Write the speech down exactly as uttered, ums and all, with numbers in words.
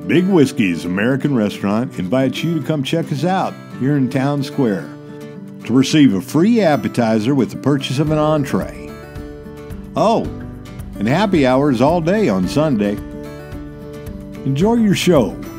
Big Whiskey's American Restaurant invites you to come check us out here in Town Square to receive a free appetizer with the purchase of an entree. Oh, and happy hours all day on Sunday. Enjoy your show.